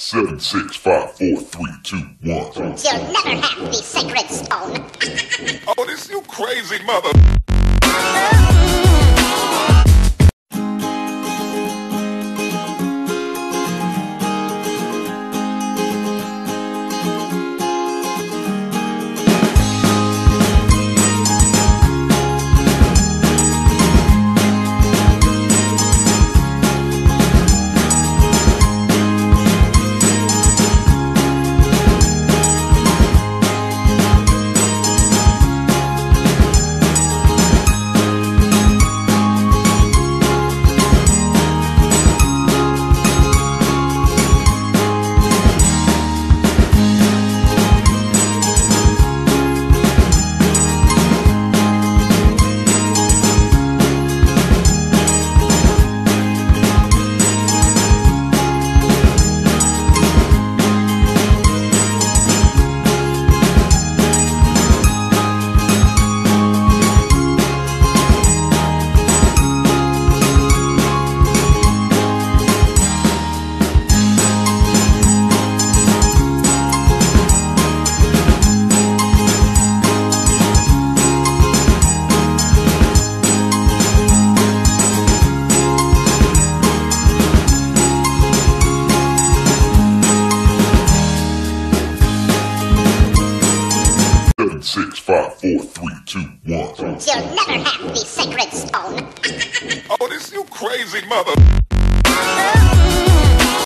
7, 6, 5, 4, 3, 2, 1. You'll never have the sacred stone. Oh, this you crazy mother. Six, 5, 4, 3, 2, 1. You'll never have the sacred stone. Oh, this you crazy mother.